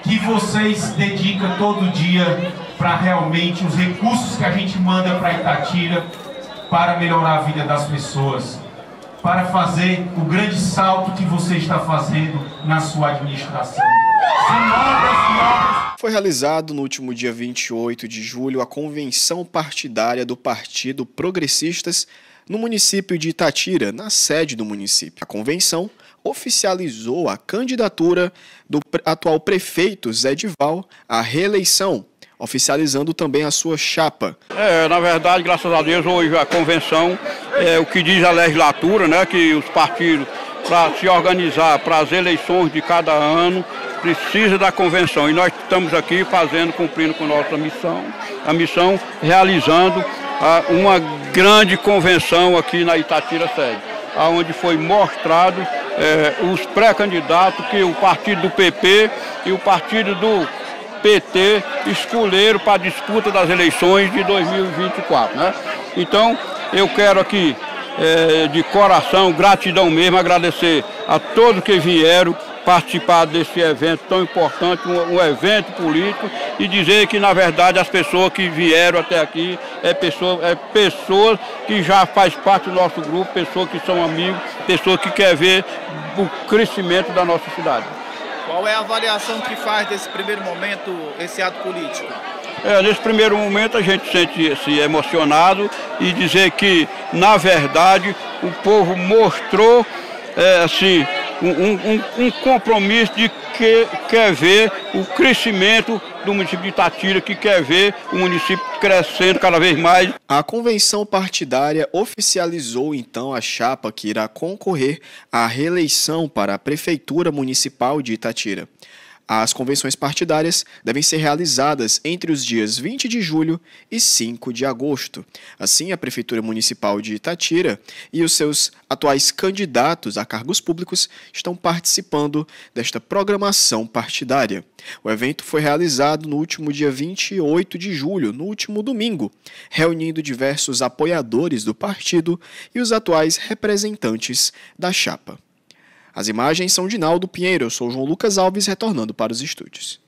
que vocês dedicam todo dia para realmente os recursos que a gente manda para Itatira para melhorar a vida das pessoas, para fazer o grande salto que você está fazendo na sua administração. Foi realizado no último dia 28 de julho a convenção partidária do Partido Progressistas no município de Itatira, na sede do município. A convenção oficializou a candidatura do atual prefeito Zé Dival à reeleição, oficializando também a sua chapa. Na verdade, graças a Deus, hoje a convenção, o que diz a legislatura, né, que os partidos, para se organizar para as eleições de cada ano, precisa da convenção. E nós estamos aqui cumprindo com nossa missão, realizando uma grande convenção aqui na Itatira sede, onde foi mostrado os pré-candidatos que o partido do PP e o partido do PT escolheram para a disputa das eleições de 2024, né? Então, eu quero aqui, de coração, gratidão mesmo, agradecer a todos que vieram participar desse evento tão importante, um evento político, e dizer que, na verdade, as pessoas que vieram até aqui pessoas que já faz parte do nosso grupo, pessoas que são amigos, pessoas que querem ver o crescimento da nossa cidade. Qual é a avaliação que faz desse primeiro momento, esse ato político? Nesse primeiro momento a gente sente-se emocionado e dizer que, na verdade, o povo mostrou um compromisso de que quer ver o crescimento do município de Itatira, que quer ver o município crescendo cada vez mais. A convenção partidária oficializou então a chapa que irá concorrer à reeleição para a Prefeitura Municipal de Itatira. As convenções partidárias devem ser realizadas entre os dias 20 de julho e 5 de agosto. Assim, a Prefeitura Municipal de Itatira e os seus atuais candidatos a cargos públicos estão participando desta programação partidária. O evento foi realizado no último dia 28 de julho, no último domingo, reunindo diversos apoiadores do partido e os atuais representantes da chapa. As imagens são de Naldo Pinheiro, eu sou João Lucas Alves, retornando para os estúdios.